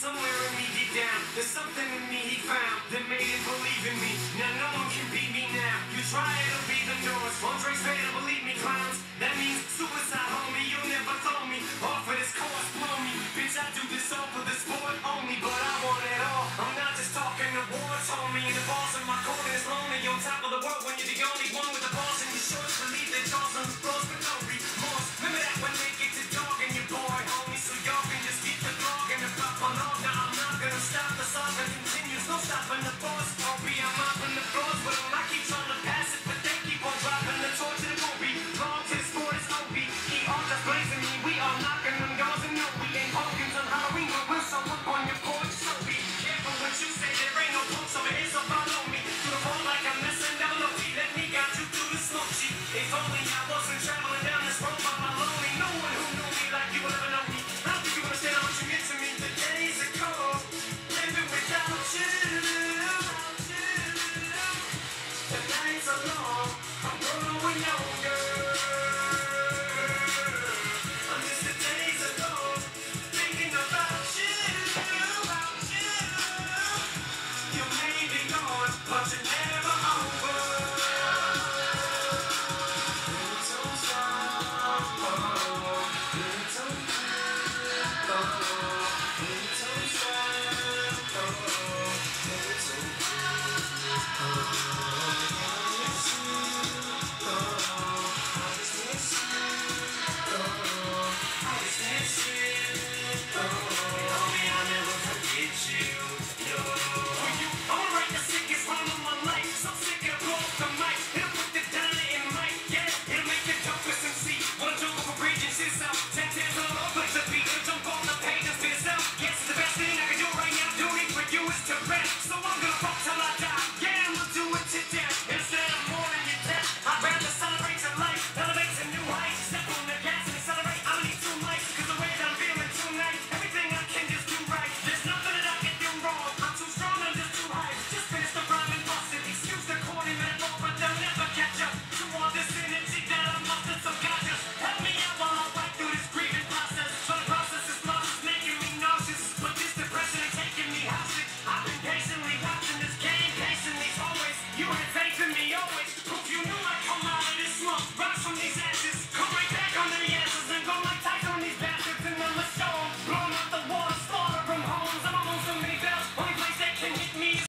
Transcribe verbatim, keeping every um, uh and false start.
somewhere in me deep down, there's something in me he found that made him believe in me. Now no one can beat me now. You try it'll be the noise. Andre's fatal, believe me, clowns. That means suicide, homie. You'll never throw me off of this course, blow me. Bitch, I do this all for the sport only, but I want it all. I'm not just talking awards, homie. And the boss in my corner is lonely. On top of the world when you're the only one with the balls in your shorts. Believe that y'all's on the floors with no remorse. Remember that when they get to dog and your boy, homie. So y'all can just keep the dog and the pop on off. Now I'm not gonna stop. The saga continues. No stopping the force. I'll be I'm mopping the floors with them. I keep trying to pass it, but they keep on dropping the torch and it won't be long till the sport is O B. E R just blazing me. We are knocking them doors and no, we ain't pumpkins on Halloween, but we'll show up on your porch. So be careful what you say. There ain't no punks over here, so follow me through the phone like I'm missing down low. Let me guide you through the smoke sheet. If only I wasn't traveling down this road by my lonely. No one who knew me like you will ever know me. I don't think you understand how much you meant to me. The days are cold, living without you. The nights are long, I'm growing old.